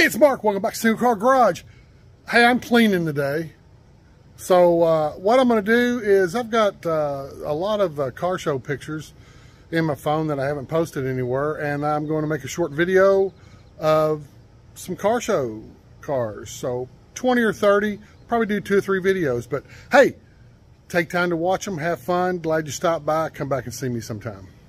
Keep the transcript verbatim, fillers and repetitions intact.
it's Mark. Welcome back to Single Car Garage. Hey, I'm cleaning today. So uh, what I'm going to do is I've got uh, a lot of uh, car show pictures in my phone that I haven't posted anywhere, and I'm going to make a short video of some car show cars. So twenty or thirty, probably do two or three videos. But hey, take time to watch them, have fun. Glad you stopped by. Come back and see me sometime.